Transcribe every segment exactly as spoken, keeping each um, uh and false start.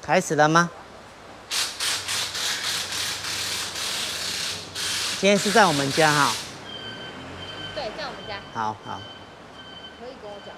开始了吗？今天是在我们家哈。 对，在我们家。 好好。 可以跟我讲。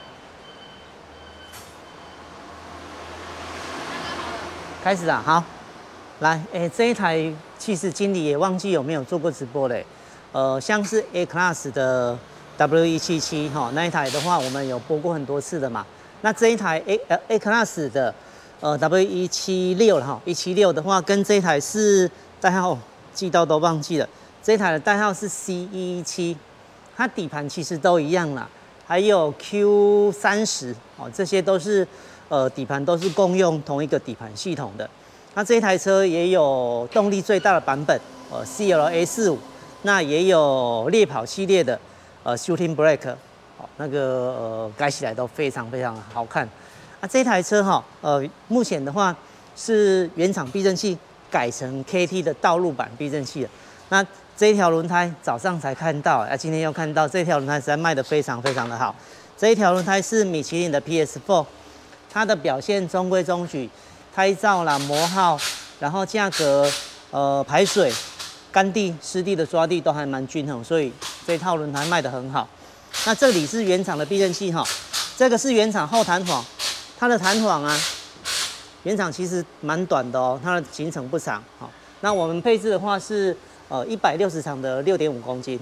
开始了，好。来，哎、欸，这一台其实经理也忘记有没有做过直播嘞。呃，像是 A Class 的 W 一七七哈，那一台的话，我们有播过很多次的嘛。那这一台 A 呃 A Class 的呃 W 一七六哈，一七六的话，跟这一台是代号记到都忘记了。这一台的代号是 C 一一七，它底盘其实都一样啦。还有 Q 三十哦，这些都是呃底盘都是共用同一个底盘系统的。那这一台车也有动力最大的版本，呃 C L A 四五，那也有猎跑系列的呃 Shooting Brake， 哦，那个呃改起来都非常非常好看。那这台车哈，呃目前的话是原厂避震器改成 K T 的道路版避震器了。那这一条轮胎早上才看到，啊今天又看到这条轮胎实在卖得非常非常的好。这一条轮胎是米其林的 P S 四， 它的表现中规中矩。胎噪啦、磨耗，然后价格、呃排水、干地、湿地的抓地都还蛮均衡，所以这套轮胎卖得很好。那这里是原厂的避震器哈，这个是原厂后弹簧，它的弹簧啊，原厂其实蛮短的哦，它的行程不长。好，那我们配置的话是呃一百六十场的 六点五公斤。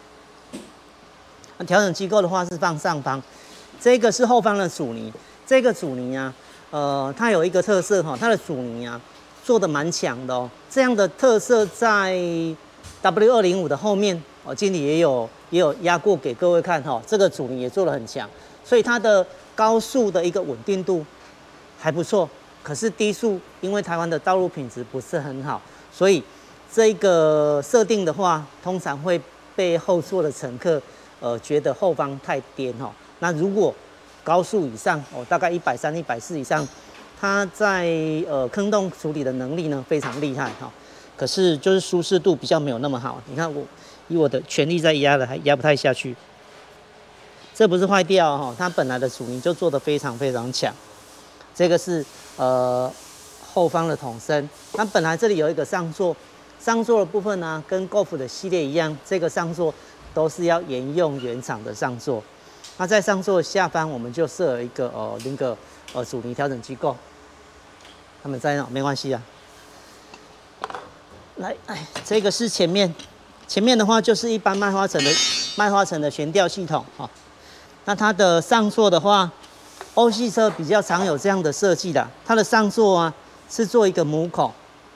那调整机构的话是放上方，这个是后方的阻尼，这个阻尼啊。呃，它有一个特色哈，它的阻尼啊做的蛮强的哦。这样的特色在 W 二零五的后面哦，经理也有也有压过给各位看哈，这个阻尼也做得很强，所以它的高速的一个稳定度还不错。可是低速，因为台湾的道路品质不是很好，所以这个设定的话，通常会被后座的乘客呃觉得后方太颠哈。那如果高速以上哦，大概一百三、一百四以上，它在呃坑洞处理的能力呢非常厉害哈。可是就是舒适度比较没有那么好。你看我以我的全力在压了，还压不太下去。这不是坏掉哈，它本来的阻尼就做得非常非常强。这个是呃后方的筒身，那本来这里有一个上座，上座的部分呢、啊、跟 Golf 的系列一样，这个上座都是要沿用原厂的上座。那在上座下方，我们就设了一个呃那个呃阻尼调整机构，他们在那没关系啊。来，哎，这个是前面，前面的话就是一般麦花臣的麦花臣的悬吊系统啊、哦。那它的上座的话，欧系车比较常有这样的设计的，它的上座啊是做一个母孔，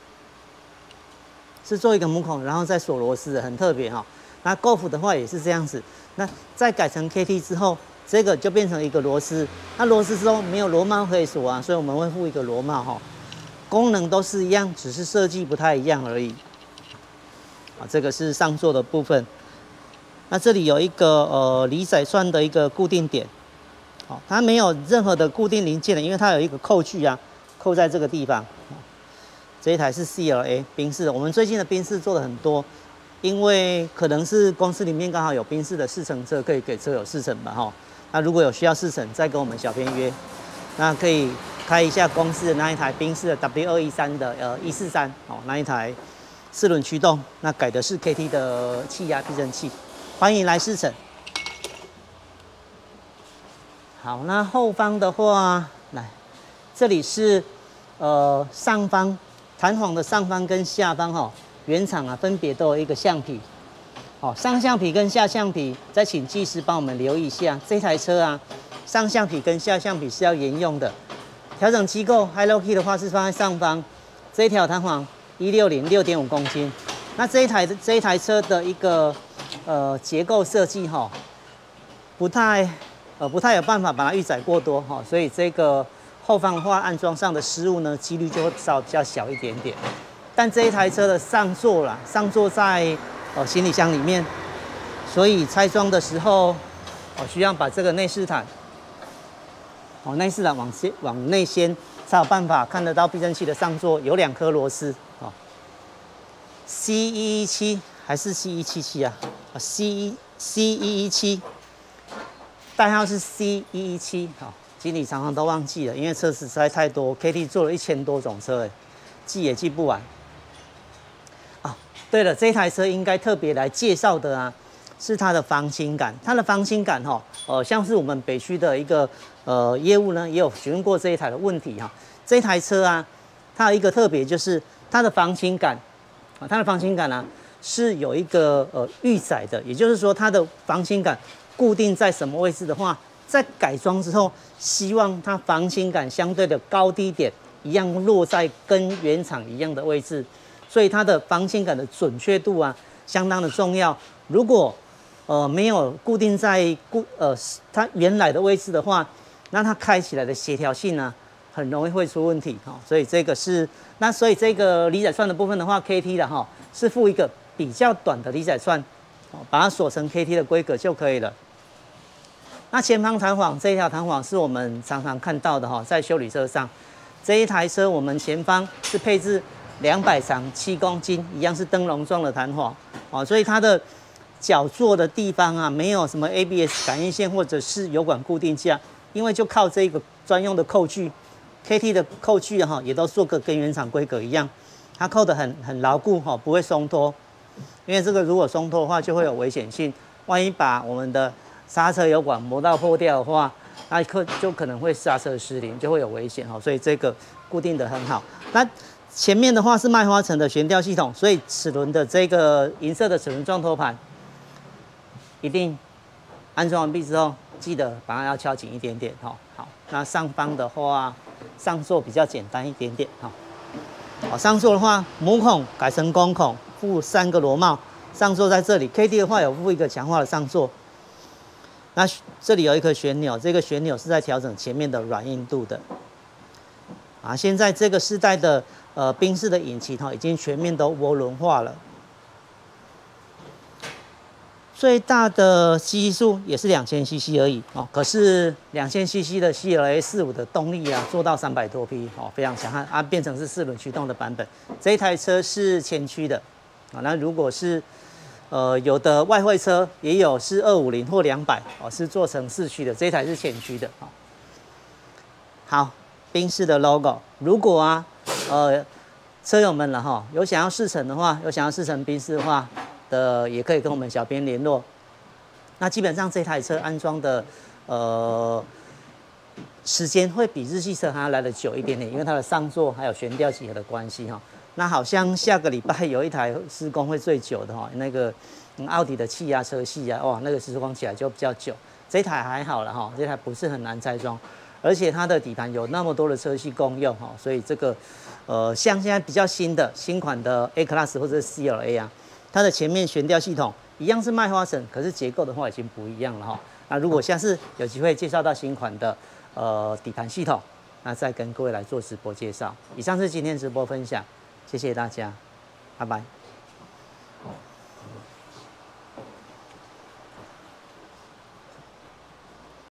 是做一个母孔，然后再锁螺丝的，很特别哈、哦。那 Golf 的话也是这样子。那再改成 K T 之后，这个就变成一个螺丝。那螺丝之后没有螺帽可以锁啊，所以我们会附一个螺帽哈。功能都是一样，只是设计不太一样而已。啊，这个是上座的部分。那这里有一个呃离载栓的一个固定点，好，它没有任何的固定零件的，因为它有一个扣具啊，扣在这个地方。这一台是 C L A 宾士的，我们最近的宾士做的很多。因为可能是公司里面刚好有宾士的试乘车，可以给车友试乘吧哈。那如果有需要试乘，再跟我们小编约。那可以开一下公司的那一台宾士的 W 二一三的呃一四三哦，那一台四轮驱动，那改的是 K T 的气压避震器，欢迎来试乘。好，那后方的话，来，这里是呃上方弹簧的上方跟下方哈。原厂啊，分别都有一个橡皮，哦，上橡皮跟下橡皮，再请技师帮我们留意一下。这台车啊，上橡皮跟下橡皮是要沿用的。调整机构 High-Low Key 的话是放在上方，这一条弹簧一六零 六点五公斤。那这一台这一台车的一个呃结构设计哈、哦，不太呃不太有办法把它预载过多哈、哦，所以这个后方的话安装上的失误呢，几率就会稍比较小一点点。但这一台车的上座啦，上座在呃行李箱里面，所以拆装的时候，哦需要把这个内饰毯，哦内饰毯往先往内掀，才有办法看得到避震器的上座有两颗螺丝哦。C 一一七还是 C 一七七啊？啊 C 一 C 一一七，代号是 C 一一七好。 经理常常都忘记了，因为车子实在太多 ，K T 做了一千多种车，哎，记也记不完。啊，对了，这台车应该特别来介绍的啊，是它的防倾杆。它的防倾杆哈，呃，像是我们北区的一个呃业务呢，也有询问过这一台的问题哈。这台车啊，它有一个特别就是它的防倾杆啊，它的防倾杆啊是有一个呃预载的，也就是说它的防倾杆固定在什么位置的话，在改装之后，希望它防倾杆相对的高低点一样落在跟原厂一样的位置，所以它的防倾杆的准确度啊相当的重要。如果呃没有固定在固呃它原来的位置的话，那它开起来的协调性呢很容易会出问题哈、哦。所以这个是那所以这个离载串的部分的话 ，K T 的哈、哦、是附一个比较短的离载串，哦，把它锁成 K T 的规格就可以了。那前方弹簧这一条弹簧是我们常常看到的哈，在修理车上，这一台车我们前方是配置两百长七公斤，一样是灯笼状的弹簧哦，所以它的脚座的地方啊，没有什么 A B S 感应线或者是油管固定架，因为就靠这个专用的扣具 ，K T 的扣具哈，也都做个跟原厂规格一样，它扣得很很牢固哈，不会松脱，因为这个如果松脱的话就会有危险性，万一把我们的刹车油管磨到破掉的话，那可就可能会刹车失灵，就会有危险哈。所以这个固定的很好。那前面的话是麦花臣的悬吊系统，所以齿轮的这个银色的齿轮撞托盘，一定安装完毕之后，记得把它要敲紧一点点哈。好，那上方的话，上座比较简单一点点哈。好，上座的话，母孔改成公孔，附三个螺帽，上座在这里。K T 的话有附一个强化的上座。那这里有一颗旋钮，这个旋钮是在调整前面的软硬度的。啊，现在这个世代的呃宾士的引擎哈，已经全面都涡轮化了。最大的 C C 数也是两千 C C 而已哦，可是两千 C C 的 C L A 四五的动力啊，做到三百多匹哦，非常强悍啊，变成是四轮驱动的版本。这一台车是前驱的啊，那如果是呃，有的外汇车也有是二五零或两百哦，是做成四驱的，这一台是前驱的哦。好，宾士的 logo， 如果啊，呃，车友们了哈，有想要试乘的话，有想要试乘宾士的话的，也可以跟我们小编联络。那基本上这台车安装的呃时间会比日系车还要来得久一点点，因为它的上座还有悬吊几何的关系哈。那好像下个礼拜有一台施工会最久的哈，那个、嗯、奥迪的气压车系啊，哇，那个施工起来就比较久。这台还好了哈，这台不是很难拆装，而且它的底盘有那么多的车系共用哈，所以这个呃，像现在比较新的新款的 A Class 或者是 C L A 啊，它的前面悬吊系统一样是麦花臣，可是结构的话已经不一样了哈。那如果下次有机会介绍到新款的呃底盘系统，那再跟各位来做直播介绍。以上是今天直播分享。谢谢大家，拜拜。